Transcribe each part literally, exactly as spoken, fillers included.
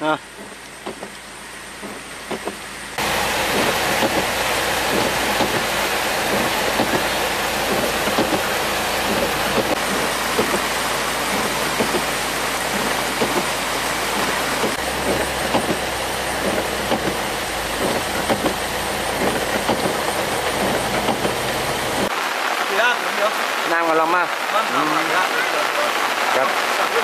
อ่ะน้ำกำลังมาครับ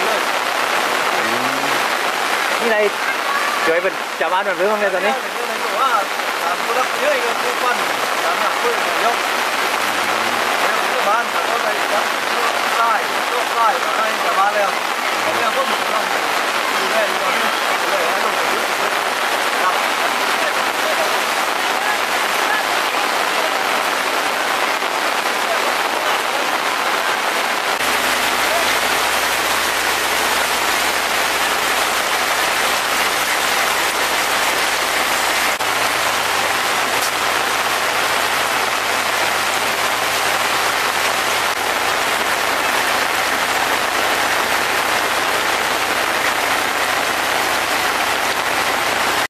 นี่อะไรช่วยเป็นชาวบ้านหน่อยหรือว่าไงตอนนี้ว่าการผู้รับเยอะก็ผู้ปั้นการหนักผู้ยกบ้านแต่ก็ไปยัดใต้โลกใต้ให้ชาวบ้านแล้วตอนนี้ก็มีต้องดูแลตอนนี้เลยให้ต้องยึดครับ